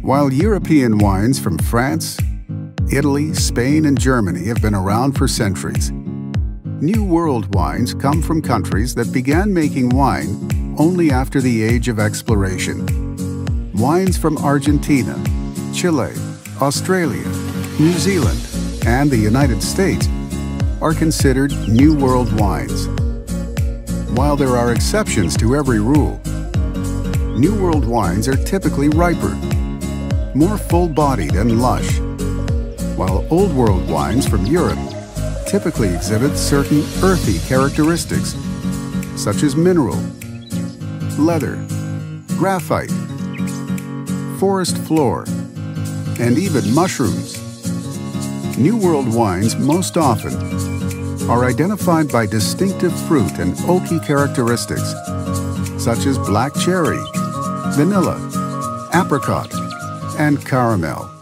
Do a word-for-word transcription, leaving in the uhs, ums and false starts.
While European wines from France, Italy, Spain, and Germany have been around for centuries, New World wines come from countries that began making wine only after the age of exploration. Wines from Argentina, Chile, Australia, New Zealand, and the United States are considered New World wines. While there are exceptions to every rule, New World wines are typically riper, more full-bodied and lush, while Old World wines from Europe typically exhibit certain earthy characteristics, such as mineral, leather, graphite, forest floor, and even mushrooms. New World wines most often are identified by distinctive fruit and oaky characteristics, such as black cherry, vanilla, apricot, and caramel.